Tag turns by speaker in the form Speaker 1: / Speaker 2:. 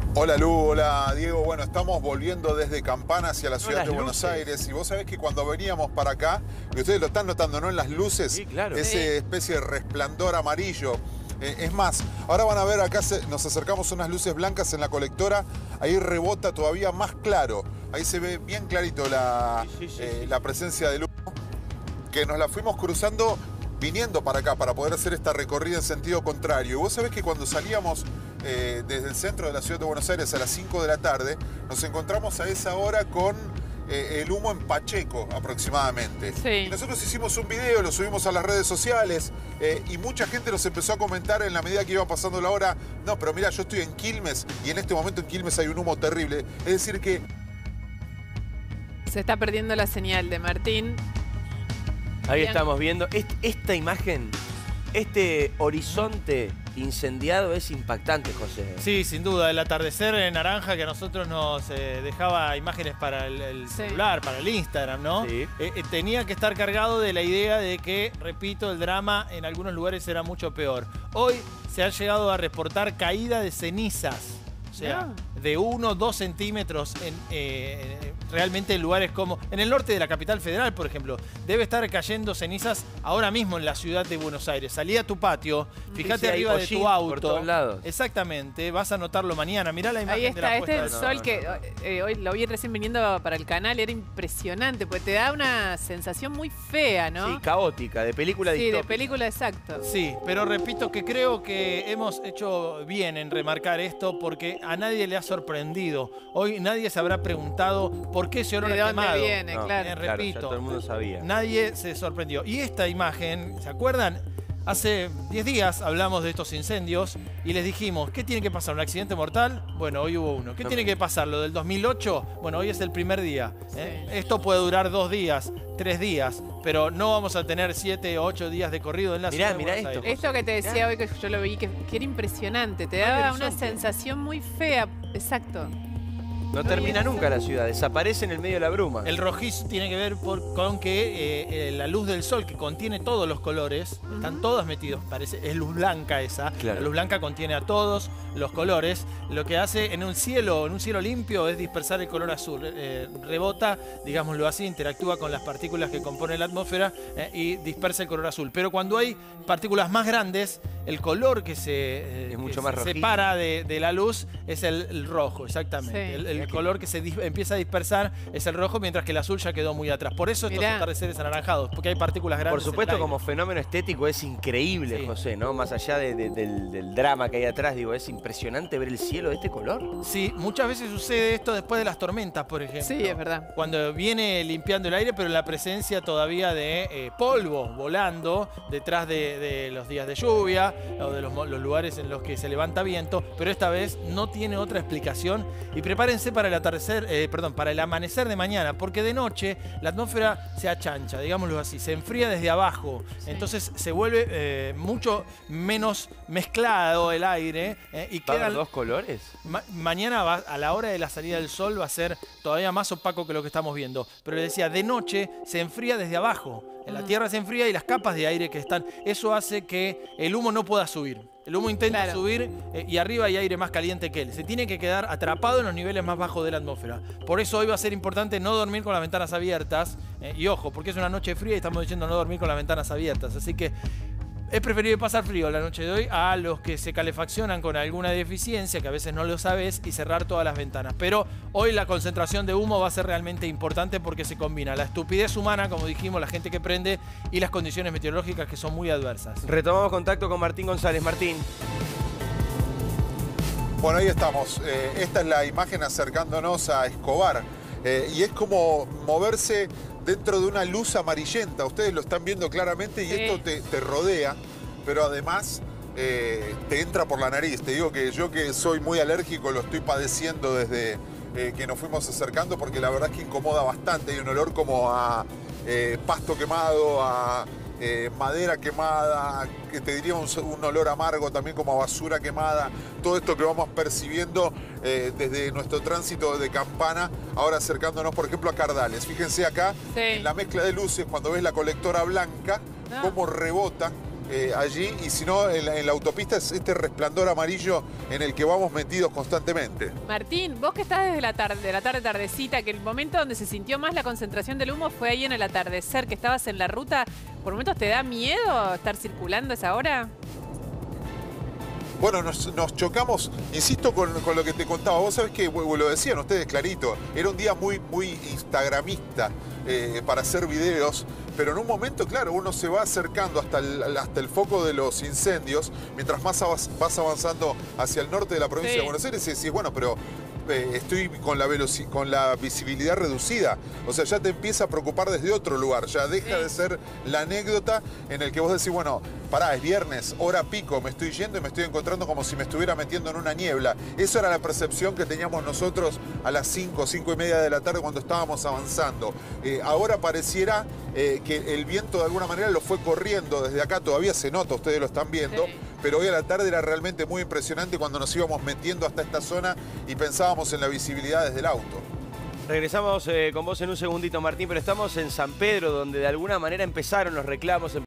Speaker 1: Hola Lu, hola Diego. Bueno, estamos volviendo desde Campana hacia la ciudad de Buenos
Speaker 2: luces.
Speaker 1: Aires. Y vos sabés que cuando veníamos para acá, y ustedes lo están notando, ¿no? En las luces,
Speaker 2: Sí, claro.
Speaker 1: esa especie de resplandor amarillo. Es más, ahora van a ver acá, nos acercamos a unas luces blancas en la colectora. Ahí rebota todavía más claro. Ahí se ve bien clarito la presencia de luz. Que nos la fuimos cruzando viniendo para acá, para poder hacer esta recorrida en sentido contrario. Y vos sabés que cuando salíamos desde el centro de la ciudad de Buenos Aires a las 5 de la tarde, nos encontramos a esa hora con el humo en Pacheco aproximadamente.
Speaker 3: Sí.
Speaker 1: Y nosotros hicimos un video, lo subimos a las redes sociales y mucha gente nos empezó a comentar en la medida que iba pasando la hora: no, pero mira, yo estoy en Quilmes y en este momento en Quilmes hay un humo terrible. Es decir que...
Speaker 3: Se está perdiendo la señal de Martín.
Speaker 2: Ahí
Speaker 3: Bien.
Speaker 2: estamos viendo esta imagen, este horizonte incendiado es impactante, José.
Speaker 4: Sí, sin duda, el atardecer naranja que a nosotros nos dejaba imágenes para el
Speaker 3: Sí.
Speaker 4: celular, para el Instagram, ¿no?
Speaker 2: Sí.
Speaker 4: Tenía que estar cargado de la idea de que, repito, el drama en algunos lugares era mucho peor. Hoy se ha llegado a reportar caída de cenizas, o sea, de 1 o 2 centímetros realmente en lugares como... En el norte de la capital federal, por ejemplo, debe estar cayendo cenizas ahora mismo en la ciudad de Buenos Aires. Salí a tu patio, fíjate
Speaker 2: Sí, hay
Speaker 4: arriba de
Speaker 2: hollín
Speaker 4: tu auto.
Speaker 2: por todos lados.
Speaker 4: Exactamente, vas a notarlo mañana. Mirá la imagen
Speaker 3: Ahí
Speaker 4: de la
Speaker 3: está, este es el
Speaker 4: puesta de-
Speaker 3: sol que hoy lo vi recién viniendo para el canal, era impresionante, porque te da una sensación muy fea, ¿no?
Speaker 2: Sí, caótica, de película
Speaker 3: Sí, de
Speaker 2: distópica.
Speaker 3: película, exacto.
Speaker 4: Sí, pero repito que creo que hemos hecho bien en remarcar esto porque a nadie le ha sorprendido. Hoy nadie se habrá preguntado por qué ese olor
Speaker 3: ¿De
Speaker 4: a
Speaker 3: dónde
Speaker 4: quemado.
Speaker 3: viene?
Speaker 2: No,
Speaker 3: Claro.
Speaker 2: ya
Speaker 4: Repito,
Speaker 2: todo el mundo sabía.
Speaker 4: nadie se sorprendió. Y esta imagen, ¿se acuerdan? Hace 10 días hablamos de estos incendios y les dijimos, ¿qué tiene que pasar? ¿Un accidente mortal? Bueno, hoy hubo uno. ¿Qué tiene que pasar? ¿Lo del 2008? Bueno, hoy es el primer día. ¿eh?
Speaker 3: Sí.
Speaker 4: Esto puede durar 2 días, 3 días, pero no vamos a tener 7 o 8 días de corrido en la
Speaker 2: Mirá,
Speaker 4: ciudad de
Speaker 2: mirá
Speaker 4: Buenos
Speaker 2: esto.
Speaker 4: Aires.
Speaker 3: Esto que te decía hoy, que yo lo vi, que era impresionante, te
Speaker 4: Ay,
Speaker 3: daba
Speaker 4: horizonte.
Speaker 3: una sensación muy fea, exacto.
Speaker 2: No termina nunca la ciudad, desaparece en el medio de la bruma.
Speaker 4: El rojizo tiene que ver con que la luz del sol, que contiene todos los colores, están todos metidos, parece, es luz blanca esa.
Speaker 2: Claro.
Speaker 4: La luz blanca contiene a todos los colores. Lo que hace en un cielo limpio es dispersar el color azul. Rebota, digámoslo así, interactúa con las partículas que componen la atmósfera y dispersa el color azul. Pero cuando hay partículas más grandes, el color que se
Speaker 2: Es mucho más rojizo.
Speaker 4: separa de la luz es el rojo, exactamente.
Speaker 3: Sí.
Speaker 4: El color que se empieza a dispersar es el rojo, mientras que el azul ya quedó muy atrás. Por eso estos
Speaker 3: Mirá.
Speaker 4: atardeceres anaranjados, porque hay partículas
Speaker 2: Por
Speaker 4: grandes.
Speaker 2: supuesto,
Speaker 4: en el
Speaker 2: como
Speaker 4: aire.
Speaker 2: fenómeno estético es increíble,
Speaker 4: Sí.
Speaker 2: José, ¿no? Más allá del drama que hay atrás, digo, es impresionante ver el cielo de este color.
Speaker 4: Sí, muchas veces sucede esto después de las tormentas, por ejemplo.
Speaker 3: Sí, es verdad.
Speaker 4: Cuando viene limpiando el aire, pero la presencia todavía de polvo volando detrás de los días de lluvia o de los lugares en los que se levanta viento, pero esta vez no tiene otra explicación. Y prepárense para el para el amanecer de mañana, porque de noche la atmósfera se achancha, digámoslo así, se enfría desde abajo.
Speaker 3: Sí.
Speaker 4: Entonces se vuelve mucho menos mezclado el aire y
Speaker 2: ¿Va a haber
Speaker 4: quedan...
Speaker 2: dos colores?
Speaker 4: Mañana a la hora de la salida del sol va a ser todavía más opaco que lo que estamos viendo. Pero les decía, de noche se enfría desde abajo. En la tierra se enfría y las capas de aire que están... Eso hace que el humo no pueda subir. El humo intenta
Speaker 3: Claro.
Speaker 4: subir y arriba hay aire más caliente que él. Se tiene que quedar atrapado en los niveles más bajos de la atmósfera. Por eso hoy va a ser importante no dormir con las ventanas abiertas. Y ojo, porque es una noche fría y estamos diciendo no dormir con las ventanas abiertas. Así que... es preferible pasar frío la noche de hoy a los que se calefaccionan con alguna deficiencia, que a veces no lo sabes, y cerrar todas las ventanas. Pero hoy la concentración de humo va a ser realmente importante porque se combina la estupidez humana, como dijimos, la gente que prende, y las condiciones meteorológicas que son muy adversas.
Speaker 2: Retomamos contacto con Martín González. Martín.
Speaker 1: Bueno, ahí estamos. Esta es la imagen acercándonos a Escobar. Y es como moverse dentro de una luz amarillenta. Ustedes lo están viendo claramente y
Speaker 3: Sí.
Speaker 1: esto te rodea, pero además te entra por la nariz. Te digo que yo, que soy muy alérgico, lo estoy padeciendo desde que nos fuimos acercando, porque la verdad es que incomoda bastante. Hay un olor como a pasto quemado, a madera quemada, que te diría un olor amargo también, como a basura quemada. Todo esto que vamos percibiendo desde nuestro tránsito de Campana, ahora acercándonos, por ejemplo, a Cardales. Fíjense acá,
Speaker 3: Sí.
Speaker 1: en la mezcla de luces, cuando ves la colectora blanca,
Speaker 3: Ah.
Speaker 1: cómo rebota allí, y si no, en la autopista es este resplandor amarillo en el que vamos metidos constantemente.
Speaker 3: Martín, vos que estás desde la tarde, tardecita, que el momento donde se sintió más la concentración del humo fue ahí en el atardecer, que estabas en la ruta, ¿por momentos te da miedo estar circulando a esa hora?
Speaker 1: Bueno, nos chocamos, insisto, con lo que te contaba. Vos sabés que, lo decían ustedes clarito, era un día muy instagramista para hacer videos, pero en un momento, claro, uno se va acercando hasta el foco de los incendios, mientras más vas avanzando hacia el norte de la provincia de Buenos Aires, y decís, bueno, pero estoy con la visibilidad reducida. O sea, ya te empieza a preocupar desde otro lugar. Ya deja de ser la anécdota en el que vos decís, bueno, pará, es viernes, hora pico, me estoy yendo y me estoy encontrando como si me estuviera metiendo en una niebla. Eso era la percepción que teníamos nosotros a las 5:30 de la tarde cuando estábamos avanzando. Ahora pareciera que el viento de alguna manera lo fue corriendo desde acá. Todavía se nota, ustedes lo están viendo. Sí. Pero hoy a la tarde era realmente muy impresionante cuando nos íbamos metiendo hasta esta zona y pensábamos en la visibilidad desde el auto.
Speaker 2: Regresamos con vos en un segundito, Martín, pero estamos en San Pedro, donde de alguna manera empezaron los reclamos.